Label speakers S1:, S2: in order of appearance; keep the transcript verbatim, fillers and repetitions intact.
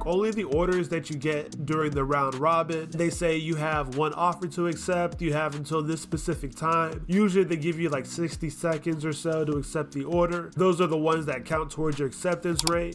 S1: only the orders that you get during the round robin. They say you have one offer to accept, you have until this specific time. Usually they give you like sixty seconds or so to accept the order. Those are the ones that count towards your acceptance rate.